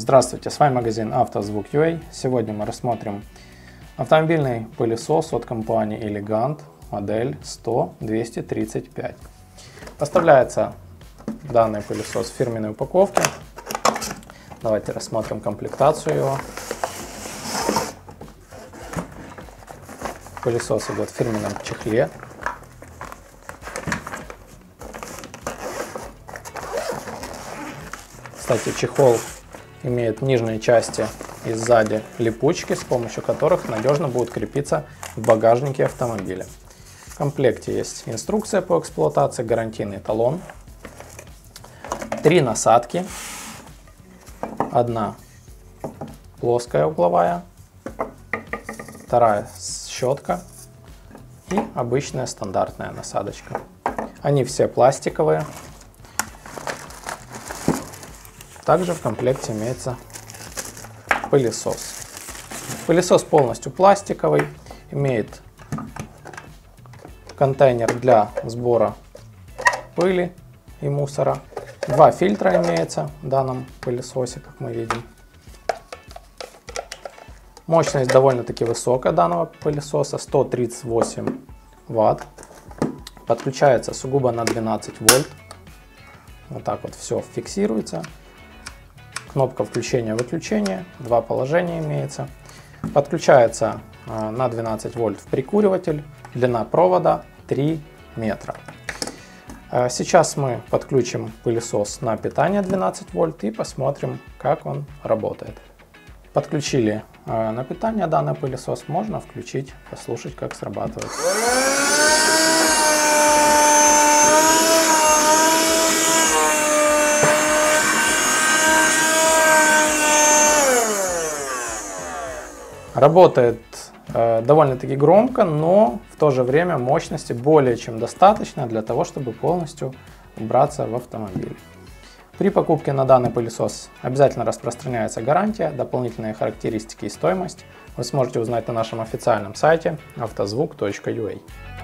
Здравствуйте, с вами магазин Автозвук.ua. Сегодня мы рассмотрим автомобильный пылесос от компании Elegant, модель 100-235. Поставляется данный пылесос в фирменной упаковке. Давайте рассмотрим комплектацию его. Пылесос идет в фирменном чехле. Кстати, чехол имеет в нижней части и сзади липучки, с помощью которых надежно будут крепиться в багажнике автомобиля. В комплекте есть инструкция по эксплуатации, гарантийный талон, 3 насадки, одна плоская угловая, вторая щетка и обычная стандартная насадочка. Они все пластиковые. Также в комплекте имеется пылесос. Пылесос полностью пластиковый, имеет контейнер для сбора пыли и мусора. 2 фильтра имеется в данном пылесосе, как мы видим. Мощность довольно-таки высокая данного пылесоса, 138 Вт. Подключается сугубо на 12 вольт. Вот так вот все фиксируется. Кнопка включения-выключения, 2 положения имеется. Подключается на 12 вольт в прикуриватель, длина провода 3 метра. Сейчас мы подключим пылесос на питание 12 вольт и посмотрим, как он работает. Подключили на питание данный пылесос, можно включить, послушать, как срабатывает. Работает довольно-таки громко, но в то же время мощности более чем достаточно для того, чтобы полностью убраться в автомобиль. При покупке на данный пылесос обязательно распространяется гарантия, дополнительные характеристики и стоимость вы сможете узнать на нашем официальном сайте автозвук.ua.